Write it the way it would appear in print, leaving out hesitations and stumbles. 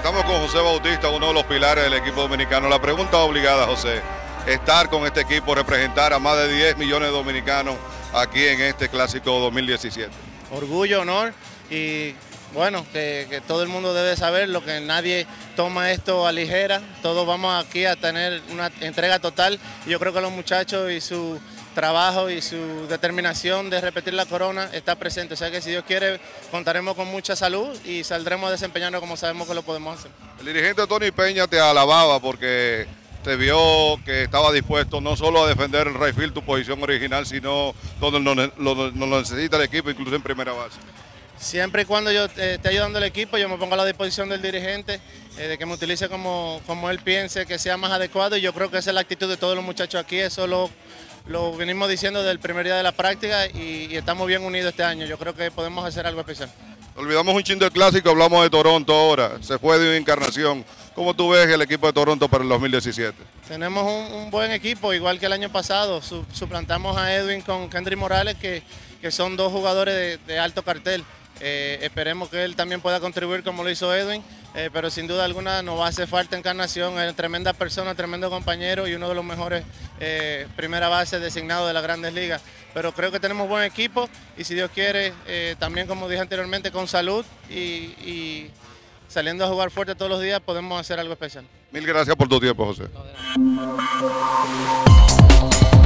Estamos con José Bautista, uno de los pilares del equipo dominicano. La pregunta obligada, José, estar con este equipo, representar a más de 10 millones de dominicanos aquí en este Clásico 2017. Orgullo, honor y bueno, que todo el mundo debe saber lo que nadie toma esto a ligera. Todos vamos aquí a tener una entrega total y yo creo que los muchachos y su trabajo y su determinación de repetir la corona está presente. O sea que si Dios quiere contaremos con mucha salud y saldremos a desempeñarnos como sabemos que lo podemos hacer. El dirigente Tony Peña te alababa porque te vio que estaba dispuesto no solo a defender en right field tu posición original, sino donde lo necesita el equipo, incluso en primera base. Siempre y cuando yo esté ayudando al equipo, yo me pongo a la disposición del dirigente, de que me utilice como él piense que sea más adecuado, y yo creo que esa es la actitud de todos los muchachos aquí. Eso lo venimos diciendo desde el primer día de la práctica y estamos bien unidos este año. Yo creo que podemos hacer algo especial. Olvidamos un chin del Clásico, hablamos de Toronto ahora, se fue de una encarnación. ¿Cómo tú ves el equipo de Toronto para el 2017? Tenemos un buen equipo, igual que el año pasado. Suplantamos a Edwin con Kendry Morales, que son dos jugadores de alto cartel. Esperemos que él también pueda contribuir como lo hizo Edwin, pero sin duda alguna nos va a hacer falta Encarnación. Es tremenda persona, tremendo compañero y uno de los mejores primera base designados de las Grandes Ligas. Pero creo que tenemos buen equipo y si Dios quiere, también como dije anteriormente, con salud y saliendo a jugar fuerte todos los días podemos hacer algo especial. Mil gracias por tu tiempo, José. No,